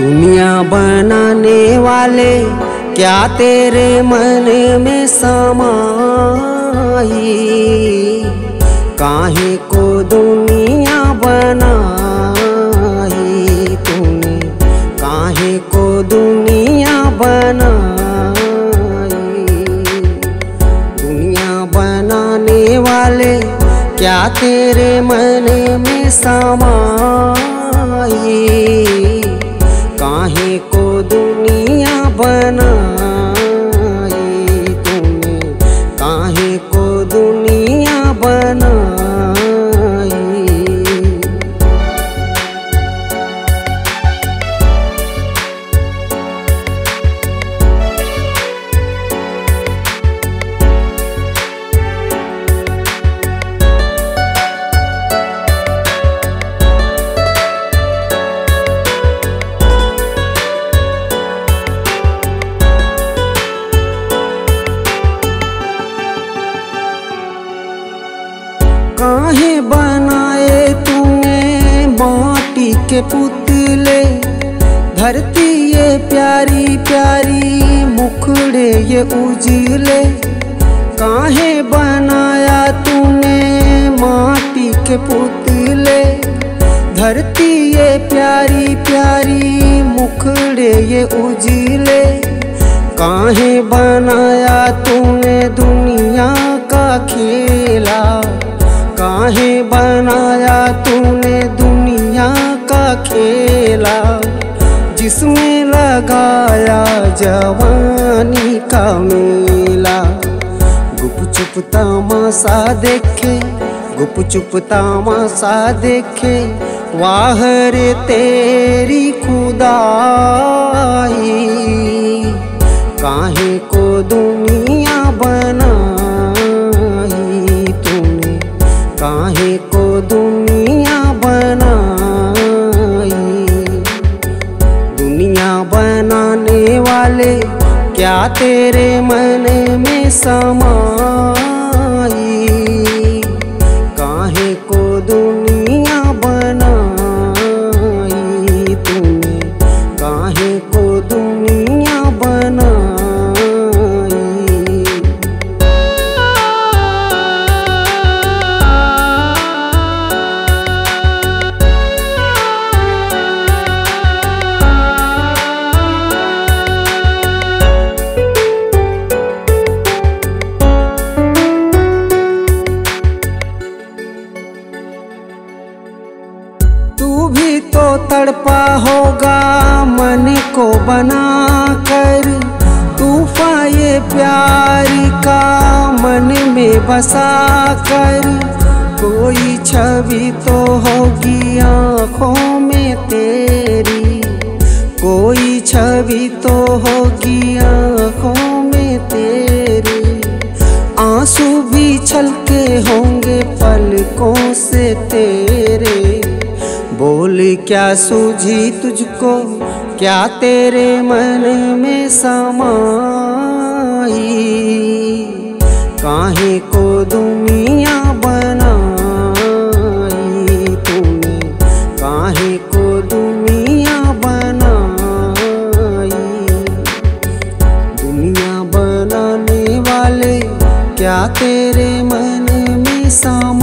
दुनिया बनाने वाले क्या तेरे मन में समाई, काहे को दुनिया बनाई तूने, काहे को दुनिया बनाई। दुनिया बनाने वाले क्या तेरे मन में समाई, काहे को दुनिया बनाई तूने, काहे को दुनिया बनाई। काहे बनाए तूने माटी के पुतले, धरती ये प्यारी प्यारी मुखड़े ये उजले। काहे बनाया तूने माटी के पुतले, धरती ये प्यारी प्यारी मुखड़े ये उजले। काहे बनाया तूने दुनिया का खेला, काहे बनाया तूने दुनिया का खेला, जिसमें लगाया जवानी का मेला। गुपचुप तमाशा देखे, गुपचुप तमाशा देखे, वाह रे तेरी खुदाई, काहे को दुनिया बनाई तूने, काहे को दुनिया बनाई। दुनिया बनाने वाले क्या तेरे मन में समाई, काहे को दुनिया बनाई तूने, काहे को दुनिया बनाई। तू भी तो तड़पा होगा मन को बना कर, तूफान ये प्यार का मन में बसा कर। कोई छवि तो होगी आँखों में तेरी, कोई छवि तो होगी आँखों में तेरी। आंसू भी छलके होंगे पलकों से तेरे, बोल क्या सूझी तुझको, क्या तेरे मन में समाई, काहे को दुनिया बनाई तूने, काहे को दुनिया बनाई। दुनिया बनाने वाले क्या तेरे मन में समाई।